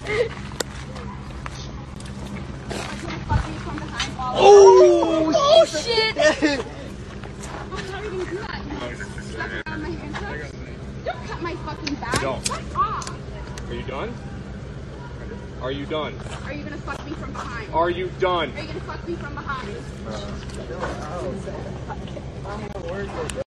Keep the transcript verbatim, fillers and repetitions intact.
Oh, oh shit! How are you gonna do that? Stuff around my handcuffs? Don't cut my fucking bag. Don't. Fuck off. Are you done? Are you done? Are you gonna fuck me from behind? Are you done? Are you gonna fuck me from behind?